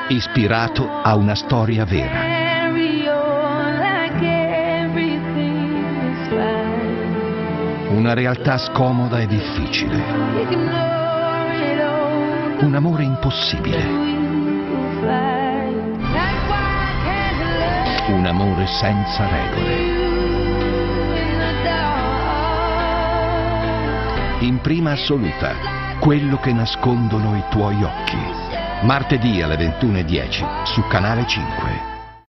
ispirato a una storia vera. Una realtà scomoda e difficile. Un amore impossibile. Un amore senza regole. In prima assoluta, quello che nascondono i tuoi occhi. Martedì alle 21:10 su Canale 5.